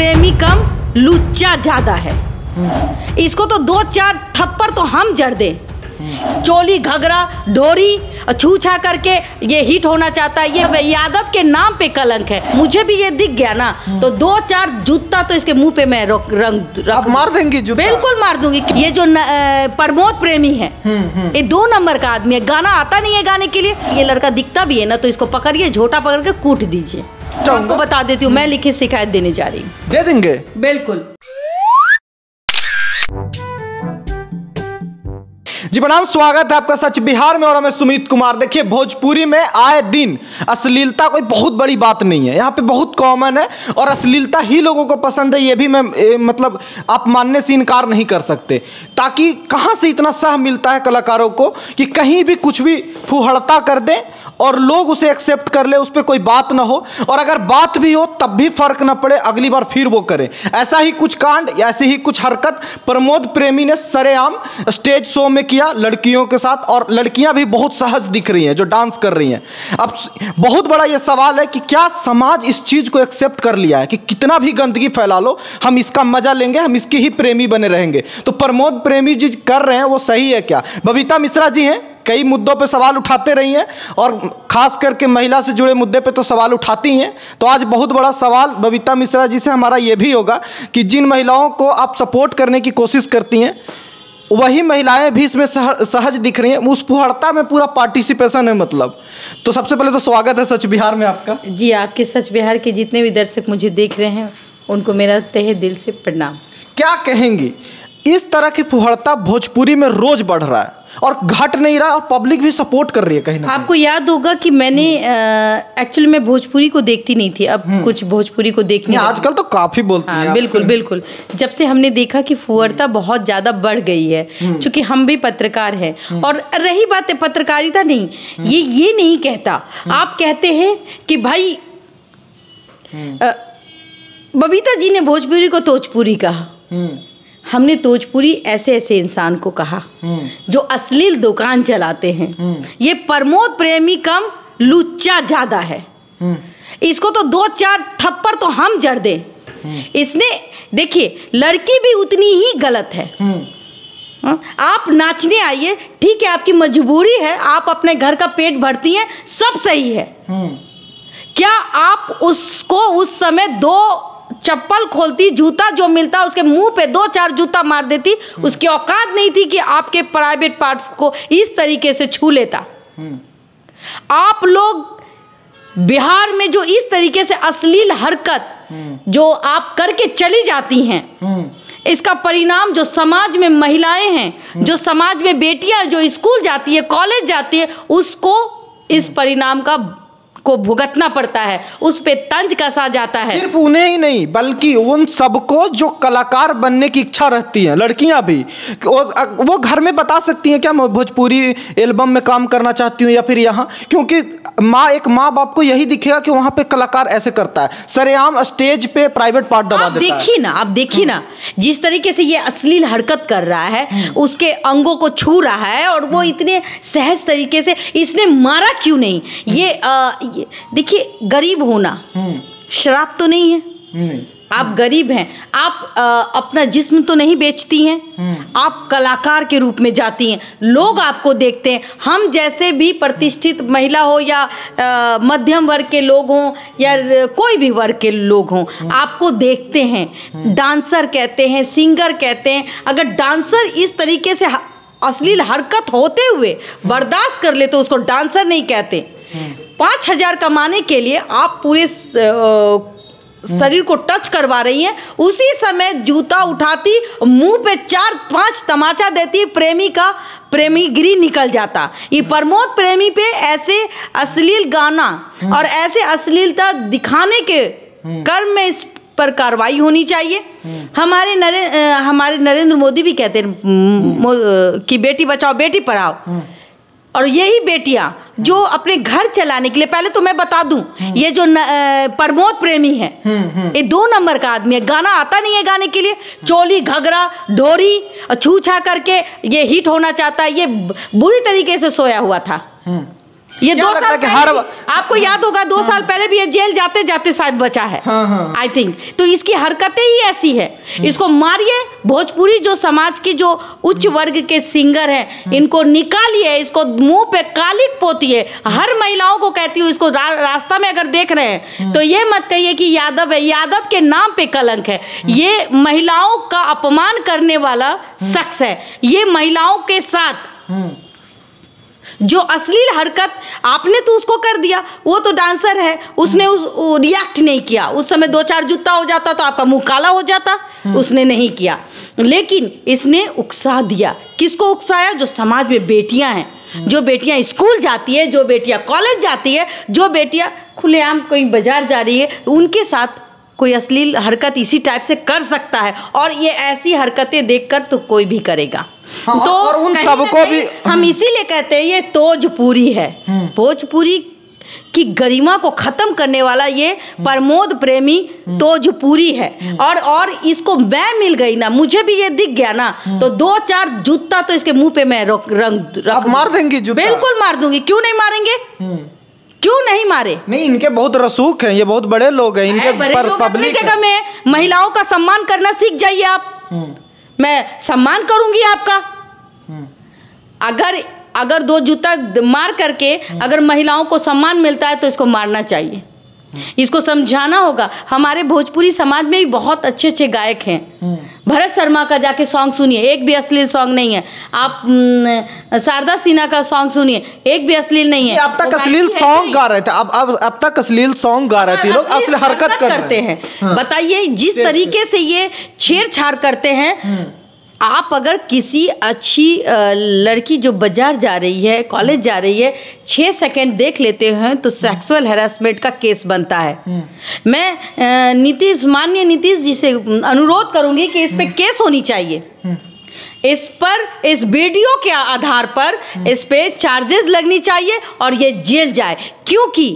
प्रेमी कम लुच्चा ज्यादा है। इसको तो 2-4 थप्पड़ तो हम जड़ दे। चोली घगरा ढोरी छू छा करके ये हिट होना चाहता है, ये यादव के नाम पे कलंक है। मुझे भी ये दिख गया ना तो 2-4 जूता तो इसके मुंह पे मैं रख मार देंगी जूता? बिल्कुल मार दूंगी। ये जो प्रमोद प्रेमी है ये 2 नंबर का आदमी है, गाना आता नहीं है गाने के लिए। ये लड़का दिखता भी है ना तो इसको पकड़िए, झोटा पकड़ के कूट दीजिए। आपको बता देती हूँ मैं लिखित शिकायत देने जा रही हूँ। दे देंगे? बिल्कुल। जी प्रणाम, स्वागत है आपका सच बिहार में और मैं सुमित कुमार। देखिए भोजपुरी में आए दिन अश्लीलता कोई बहुत बड़ी बात नहीं है, यहाँ पे बहुत कॉमन है और अश्लीलता ही लोगों को पसंद है। ये भी मैं मतलब आप मानने से इनकार नहीं कर सकते। ताकि कहाँ से इतना सह मिलता है कलाकारों को कि कहीं भी कुछ भी फुहड़ता कर दें और लोग उसे एक्सेप्ट कर ले, उस पर कोई बात ना हो, और अगर बात भी हो तब भी फर्क ना पड़े, अगली बार फिर वो करे। ऐसा ही कुछ कांड, ऐसी ही कुछ हरकत प्रमोद प्रेमी ने सरेआम स्टेज शो में किया लड़कियों के साथ, और लड़कियां भी बहुत सहज दिख रही हैं जो डांस कर रही हैं। अब बहुत बड़ा ये सवाल है कि क्या समाज इस चीज को एक्सेप्ट कर लिया है कि कितना भी गंदगी फैला लो हम इसका मजा लेंगे, हम इसके ही प्रेमी बने रहेंगे। तो प्रमोद प्रेमी जी कर रहे हैं वो सही है क्या? बबीता मिश्रा जी हैं, कई मुद्दों पे सवाल उठाते रही हैं और खास करके महिला से जुड़े मुद्दे पे तो सवाल उठाती हैं। तो आज बहुत बड़ा सवाल बबीता मिश्रा जी से हमारा ये भी होगा कि जिन महिलाओं को आप सपोर्ट करने की कोशिश करती हैं वही महिलाएं भी इसमें सहज दिख रही हैं, उस फुहड़ता में पूरा पार्टिसिपेशन है मतलब। तो सबसे पहले तो स्वागत है सच बिहार में आपका। जी, आपके सच बिहार के जितने भी दर्शक मुझे देख रहे हैं उनको मेरा तहे दिल से प्रणाम। क्या कहेंगी, इस तरह की फुहड़ता भोजपुरी में रोज बढ़ रहा है और घट नहीं रहा और पब्लिक भी सपोर्ट कर रही है कहीं ना कहीं। आपको याद होगा कि मैंने एक्चुअली मैं भोजपुरी को देखती नहीं थी, अब कुछ भोजपुरी को देखने आजकल तो काफी बोलती हैं। बिल्कुल बिल्कुल। जब से हमने देखा कि फुहड़ता बहुत ज्यादा बढ़ गई है, क्योंकि हम भी पत्रकार हैं और रही बात है पत्रकारिता नहीं, ये नहीं कहता, आप कहते हैं कि भाई बबीता जी ने भोजपुरी को तोजपुरी कहा। हमने तोजपुरी ऐसे ऐसे इंसान को कहा जो अश्लील दुकान चलाते हैं। ये प्रमोद प्रेमी कम लुच्चा ज्यादा है। इसको तो 2-4 थप्पड़ तो हम जड़ दे। इसने देखिए लड़की भी उतनी ही गलत है। आप नाचने आइए, ठीक है, आपकी मजबूरी है, आप अपने घर का पेट भरती हैं, सब सही है। क्या आप उसको उस समय 2 चप्पल खोलती, जूता जो मिलता उसके मुंह पे 2-4 जूता मार देती? उसकी औकात नहीं थी कि आपके प्राइवेट पार्ट्स को इस तरीके से छू लेता। आप लोग बिहार में जो इस तरीके से अश्लील हरकत जो आप करके चली जाती हैं, इसका परिणाम जो समाज में महिलाएं हैं, जो समाज में बेटियां जो स्कूल जाती है, कॉलेज जाती है, उसको इस परिणाम को भुगतना पड़ता है, उस पे तंज कसा जाता है। सिर्फ उन्हें ही नहीं बल्कि उन सबको जो कलाकार बनने की इच्छा रहती है, लड़कियां भी, वो घर में बता सकती हैं क्या मैं भोजपुरी एल्बम में काम करना चाहती हूँ या फिर यहाँ, क्योंकि एक माँ बाप को यही दिखेगा कि वहाँ पे कलाकार ऐसे करता है, सरेआम स्टेज पे प्राइवेट पार्ट दबा देता है। आप देखिए ना जिस तरीके से ये अश्लील हरकत कर रहा है, उसके अंगों को छू रहा है और वो इतने सहज तरीके से, इसने मारा क्यों नहीं? ये देखिए गरीब होना शराब तो नहीं है। आप गरीब हैं, आप अपना जिस्म तो नहीं बेचती हैं, आप कलाकार के रूप में जाती हैं, लोग आपको देखते हैं। हम जैसे भी प्रतिष्ठित महिला हो या मध्यम वर्ग के लोग हों या कोई भी वर्ग के लोग हों, आपको देखते हैं, डांसर कहते हैं, सिंगर कहते हैं। अगर डांसर इस तरीके से अश्लील हरकत होते हुए बर्दाश्त कर ले तो उसको डांसर नहीं कहते। 5,000 कमाने के लिए आप पूरे शरीर को टच करवा रही हैं, उसी समय जूता उठाती, मुंह पे 4-5 तमाचा देती, प्रेमीगिरी निकल जाता। ये प्रमोद प्रेमी पे ऐसे अश्लील गाना और ऐसे अश्लीलता दिखाने के कर्म में इस पर कार्रवाई होनी चाहिए। हमारे नरेंद्र मोदी भी कहते हैं कि बेटी बचाओ बेटी पढ़ाओ, और यही बेटियां जो अपने घर चलाने के लिए, पहले तो मैं बता दूं, ये जो प्रमोद प्रेमी है ये 2 नंबर का आदमी है, गाना आता नहीं है गाने के लिए, चोली घगरा ढोरी छू छा करके ये हिट होना चाहता है, ये बुरी तरीके से सोया हुआ था। ये 2 साल पहले आपको याद होगा 2 साल पहले भी ये जेल जाते जाते शायद बचा है। आई थिंक तो इसकी हरकतें ही ऐसी है। इसको मारिए। भोजपुरी जो समाज की जो उच्च वर्ग के सिंगर हैं इनको निकालिए, इसको मुंह पे कालिक पोतिए। हर महिलाओं को कहती हूँ, इसको रास्ता में अगर देख रहे हैं तो ये मत कहिए कि यादव है। यादव के नाम पे कलंक है। ये महिलाओं का अपमान करने वाला शख्स है। ये महिलाओं के साथ जो अश्लील हरकत आपने तो उसको कर दिया, वो तो डांसर है, उसने रिएक्ट नहीं किया। उस समय 2-4 जूता हो जाता तो आपका मुंह काला हो जाता। उसने नहीं किया, लेकिन इसने उकसा दिया। किसको उकसाया? जो समाज में बेटियां हैं, जो बेटियां स्कूल जाती है, जो बेटियां कॉलेज जाती है, जो बेटियां खुलेआम कोई बाजार जा रही है, उनके साथ कोई अश्लील हरकत इसी टाइप से कर सकता है। और ये ऐसी हरकतें देखकर तो कोई भी करेगा। तो और उन सबको भी हम इसीलिए कहते हैं ये तोजपुरी है। भोजपुरी की गरिमा को खत्म करने वाला ये प्रमोद प्रेमी तोजपुरी है। और इसको मैं मिल गई ना, मुझे भी ये दिख गया ना, तो 2-4 जूता तो इसके मुंह पे मैं रख मार देंगी जूता? बिल्कुल मार दूंगी। क्यों नहीं मारेंगे? क्यों नहीं मारे? नहीं, इनके बहुत रसूख हैं, ये बहुत बड़े लोग हैं। इनके पर अपनी जगह में महिलाओं का सम्मान करना सीख जाइए आप। मैं सम्मान करूंगी आपका। अगर 2 जूता मार करके अगर महिलाओं को सम्मान मिलता है तो इसको मारना चाहिए। इसको समझाना होगा। हमारे भोजपुरी समाज में भी बहुत अच्छे अच्छे गायक हैं। भरत शर्मा का जाके सॉन्ग सुनिए, एक भी अश्लील सॉन्ग नहीं है। आप शारदा सिन्हा का सॉन्ग सुनिए, एक भी अश्लील नहीं है। अब तक अश्लील सॉन्ग गा रहे थे, अब तक अश्लील सॉन्ग गा रहे थे लोग, अश्लील हरकत करते हैं। बताइए जिस तरीके से ये छेड़छाड़ करते हैं। आप अगर किसी अच्छी लड़की जो बाजार जा रही है, कॉलेज जा रही है, 6 सेकंड देख लेते हैं तो सेक्सुअल हैरेसमेंट का केस बनता है। मैं माननीय नीतीश जी से अनुरोध करूंगी कि इस पे केस होनी चाहिए। इस वीडियो के आधार पर इस पे चार्जेस लगनी चाहिए और ये जेल जाए, क्योंकि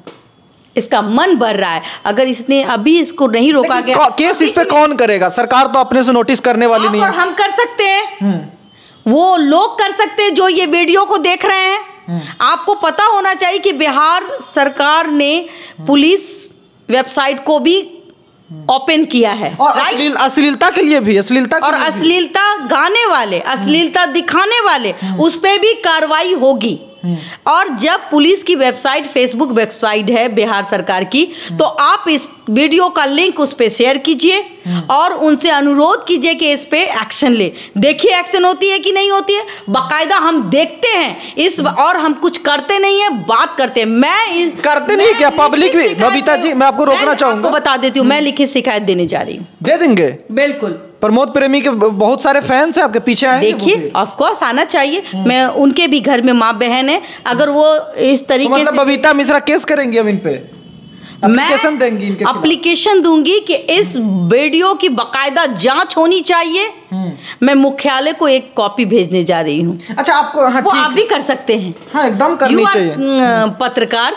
इसका मन बढ़ रहा है। अगर इसने अभी इसको नहीं रोका गया, केस इस पे कौन करेगा? सरकार तो अपने से नोटिस करने वाली नहीं है। और हम कर सकते हैं, वो लोग कर सकते हैं जो ये वीडियो को देख रहे हैं। आपको पता होना चाहिए कि बिहार सरकार ने पुलिस वेबसाइट को भी ओपन किया है और अश्लीलता के लिए भी, अश्लीलता गाने वाले, अश्लीलता दिखाने वाले, उस पे भी कार्रवाई होगी। और जब पुलिस की वेबसाइट, फेसबुक वेबसाइट है बिहार सरकार की, तो आप इस वीडियो का लिंक उस पे शेयर कीजिए और उनसे अनुरोध कीजिए कि इस पे एक्शन ले। देखिए एक्शन होती है कि नहीं होती है। बाकायदा हम देखते हैं और हम कुछ करते नहीं है, बात करते हैं। करते नहीं क्या पब्लिक भी? बबीता जी, मैं आपको रोकना चाहूंगा, आपको बता देती हूँ, मैं लिखित शिकायत देने जा रही हूँ। दे देंगे? बिल्कुल। प्रमोद प्रेमी के बहुत सारे फैंस हैं आपके पीछे आए। देखिए ऑफ कोर्स आना चाहिए। मैं उनके भी घर में माँ बहन है। अगर वो इस तरीके मतलब से बबीता मिश्रा केस करेंगी हम इन पे? एप्लीकेशन देंगी इनके खिलाफ? एप्लीकेशन दूंगी कि इस वीडियो की बकायदा जांच होनी चाहिए। मैं मुख्यालय को एक कॉपी भेजने जा रही हूँ। अच्छा, आपको वो आप भी कर सकते हैं। हाँ, एकदम करनी चाहिए। पत्रकार,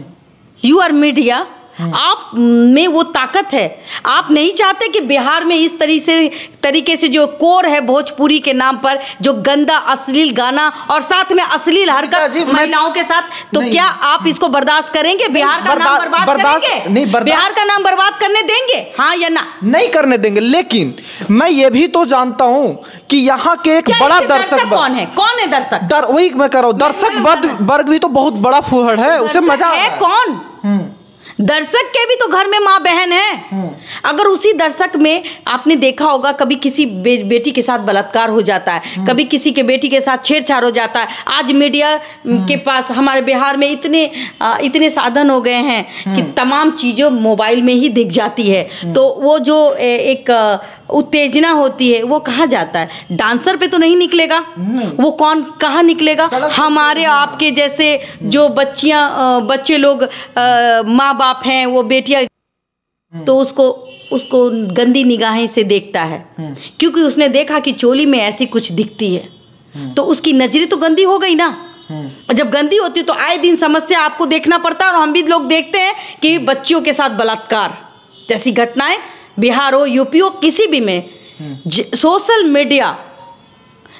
यू आर मीडिया, आप में वो ताकत है। आप नहीं चाहते कि बिहार में इस तरीके से जो कोर है भोजपुरी के नाम पर, जो गंदा अश्लील गाना और साथ में अश्लील हरकत महिलाओं के साथ, तो क्या आप इसको बर्दाश्त करेंगे? बिहार का नाम बर्बाद करेंगे? बिहार का नाम बर्बाद करने देंगे? हाँ या ना? नहीं करने देंगे। लेकिन मैं ये भी तो जानता हूँ कि यहाँ के एक बड़ा दर्शक कौन है दर्शक? वही मैं कर रहा हूँ, दर्शक वर्ग भी तो बहुत बड़ा फूहड़ है, उसे मजा है। कौन दर्शक के भी तो घर में माँ बहन है। अगर उसी दर्शक में आपने देखा होगा, कभी किसी बेटी के साथ बलात्कार हो जाता है, कभी किसी के बेटी के साथ छेड़छाड़ हो जाता है। आज मीडिया के पास हमारे बिहार में इतने साधन हो गए हैं कि तमाम चीज़ें मोबाइल में ही दिख जाती है। तो वो जो एक उत्तेजना होती है वो कहाँ जाता है? डांसर पे तो नहीं निकलेगा। वो कहाँ निकलेगा? हमारे आपके जैसे जो बच्चे लोग माँ बाप हैं, वो बेटियां, तो उसको गंदी निगाहें से देखता है, क्योंकि उसने देखा कि चोली में ऐसी कुछ दिखती है, तो उसकी नजरें तो गंदी हो गई ना। और जब गंदी होती है तो आए दिन समस्या आपको देखना पड़ता है। और हम भी लोग देखते हैं कि बच्चियों के साथ बलात्कार जैसी घटनाएं बिहार हो, यूपी हो, किसी भी में सोशल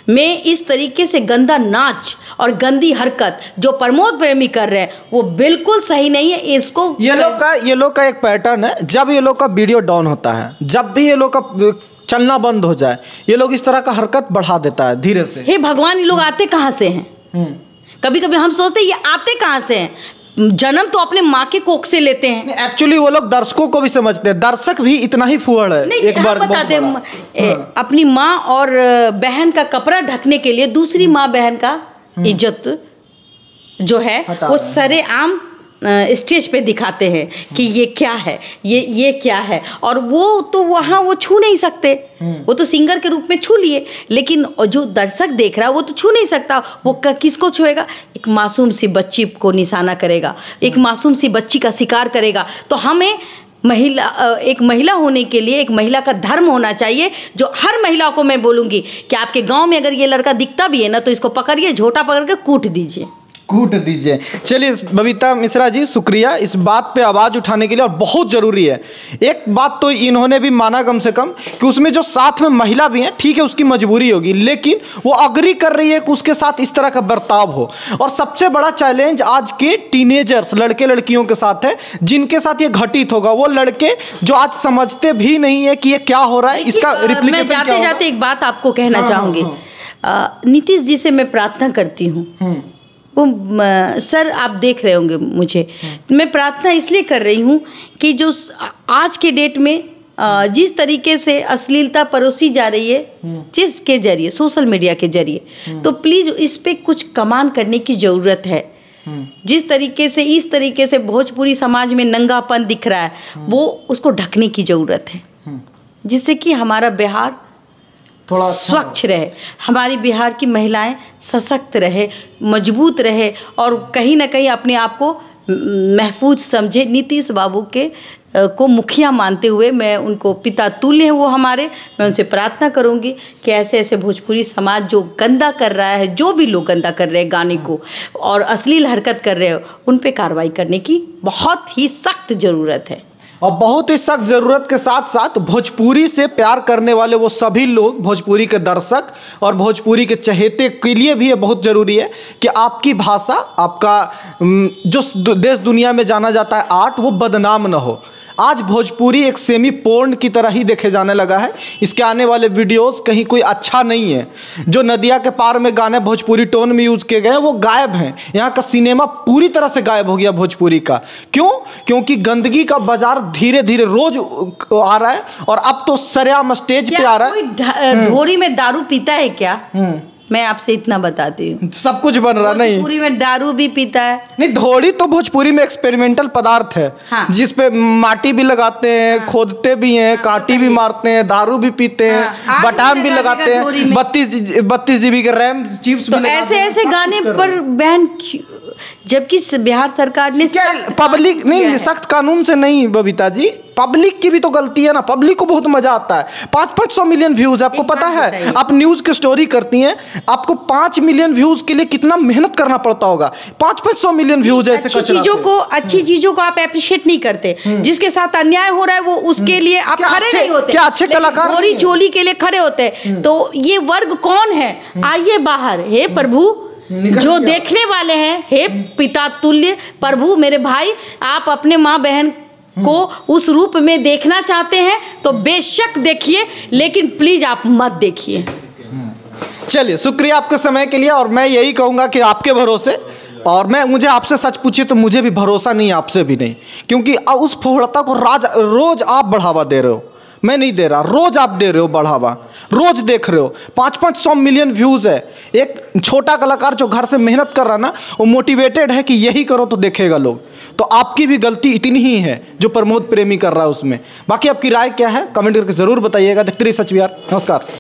में इस तरीके से गंदा नाच और गंदी हरकत जो प्रमोद प्रेमी कर रहे हैं वो बिल्कुल सही नहीं है। इसको ये लोग का एक पैटर्न है, जब ये लोग का वीडियो डाउन होता है, जब भी ये लोग का चलना बंद हो जाए, ये लोग इस तरह का हरकत बढ़ा देता है धीरे से। हे भगवान, ये लोग आते कहाँ से हैं? कभी कभी हम सोचते हैं ये आते कहाँ से हैं। जन्म तो अपने माँ के कोख से लेते हैं। एक्चुअली वो लोग दर्शकों को भी समझते हैं, दर्शक भी इतना ही फुहड़ है। नहीं, एक बार बता दे, अपनी माँ और बहन का कपड़ा ढकने के लिए दूसरी माँ बहन का इज्जत जो है वो सरेआम स्टेज पे दिखाते हैं कि ये क्या है, ये क्या है, और वो तो वहाँ वो छू नहीं सकते। वो तो सिंगर के रूप में छू लिए, लेकिन जो दर्शक देख रहा है वो तो छू नहीं सकता। वो किसको छुएगा? एक मासूम सी बच्ची को निशाना करेगा, एक मासूम सी बच्ची का शिकार करेगा। तो हमें एक महिला होने के लिए एक महिला का धर्म होना चाहिए, जो हर महिला को मैं बोलूँगी कि आपके गाँव में अगर ये लड़का दिखता भी है ना तो इसको पकड़िए, झोटा पकड़ के कूट दीजिए। चलिए बबीता मिश्रा जी, शुक्रिया इस बात पे आवाज़ उठाने के लिए, और बहुत ज़रूरी है। एक बात तो इन्होंने भी माना कम से कम कि उसमें जो साथ में महिला भी है, ठीक है उसकी मजबूरी होगी, लेकिन वो अग्री कर रही है कि उसके साथ इस तरह का बर्ताव हो। और सबसे बड़ा चैलेंज आज के टीनेजर्स लड़के लड़कियों के साथ है, जिनके साथ ये घटित होगा। वो लड़के जो आज समझते भी नहीं है कि ये क्या हो रहा है, इसका रिप्लिकेशन मैं जाते जाते एक बात आपको कहना चाहूँगी। नीतीश जी से मैं प्रार्थना करती हूँ, वो सर आप देख रहे होंगे मुझे, मैं प्रार्थना इसलिए कर रही हूँ कि जो आज के डेट में जिस तरीके से अश्लीलता परोसी जा रही है, जिसके जरिए सोशल मीडिया के जरिए, तो प्लीज़ इस पे कुछ कमान करने की ज़रूरत है। जिस तरीके से इस तरीके से भोजपुरी समाज में नंगापन दिख रहा है, वो उसको ढकने की ज़रूरत है, जिससे कि हमारा बिहार थोड़ा स्वच्छ रहे, हमारी बिहार की महिलाएं सशक्त रहे, मजबूत रहे, और कहीं ना कहीं अपने आप को महफूज समझे। नीतीश बाबू को मुखिया मानते हुए, मैं उनको पिता तुल्य हैं वो हमारे, मैं उनसे प्रार्थना करूंगी कि ऐसे ऐसे भोजपुरी समाज जो गंदा कर रहा है, जो भी लोग गंदा कर रहे हैं गाने को और अश्लील हरकत कर रहे हो, उन पे कार्रवाई करने की बहुत ही सख्त ज़रूरत है। और बहुत ही सख्त ज़रूरत के साथ साथ भोजपुरी से प्यार करने वाले वो सभी लोग, भोजपुरी के दर्शक और भोजपुरी के चहेते के लिए भी ये बहुत ज़रूरी है कि आपकी भाषा, आपका जो देश दुनिया में जाना जाता है आर्ट, वो बदनाम न हो। आज भोजपुरी एक सेमी पोर्न की तरह ही देखे जाने लगा है। इसके आने वाले वीडियोस कहीं कोई अच्छा नहीं है। जो नदिया के पार में गाने भोजपुरी टोन में यूज़ किए गए वो गायब हैं। यहाँ का सिनेमा पूरी तरह से गायब हो गया भोजपुरी का। क्यों? क्योंकि गंदगी का बाजार धीरे धीरे रोज आ रहा है, और अब तो सरेआम स्टेज पे आ रहा है। कोई ढोरी में दारू पीता है क्या? मैं आपसे इतना बताती हूँ, सब कुछ बन रहा नहीं। भोजपुरी में दारू भी पीता है। नहीं, धोड़ी तो भोजपुरी में एक्सपेरिमेंटल पदार्थ है। हाँ। जिसपे माटी भी लगाते हैं, हाँ। खोदते भी हैं, हाँ, कांटी भी मारते हैं, दारू भी पीते हैं, हाँ। बटाम भी लगाते हैं, 32 GB के रैम चिप्स तो ऐसे गाने पर बैन, जबकि बिहार सरकार ने पब्लिक नहीं, सख्त कानून से नहीं बबीता जी, पब्लिक की भी तो गलती है ना। पब्लिक को बहुत मजा आता है। 500 मिलियन व्यूज, आपको पता है? आप न्यूज की स्टोरी करती हैं, आपको 5 मिलियन व्यूज के लिए कितना मेहनत करना पड़ता होगा। 500 मिलियन व्यूज ऐसे अच्छी चीजों को आप अप्रिशिएट नहीं करते। जिसके साथ अन्याय हो रहा है वो उसके लिए आप खड़े नहीं होते। क्या अच्छे कलाकार गोरी चोली के लिए खड़े होते हैं? तो ये वर्ग कौन है? आइए बाहर। हे प्रभु, जो देखने वाले हैं, हे पिता तुल्य प्रभु, मेरे भाई, आप अपने माँ बहन को उस रूप में देखना चाहते हैं तो बेशक देखिए, लेकिन प्लीज आप मत देखिए। चलिए, शुक्रिया आपके समय के लिए। और मैं यही कहूँगा कि आपके भरोसे, और मुझे आपसे सच पूछिए तो मुझे भी भरोसा नहीं, आपसे भी नहीं, क्योंकि उस फोड़ता को रोज आप बढ़ावा दे रहे हो। मैं नहीं दे रहा, रोज आप दे रहे हो बढ़ावा, रोज देख रहे हो। 500 मिलियन व्यूज है। एक छोटा कलाकार जो घर से मेहनत कर रहा ना, वो मोटिवेटेड है कि यही करो तो देखेगा लोग। तो आपकी भी गलती इतनी ही है जो प्रमोद प्रेमी कर रहा है उसमें। बाकी आपकी राय क्या है कमेंट करके जरूर बताइएगा। देखते रहिए सच बिहार। नमस्कार।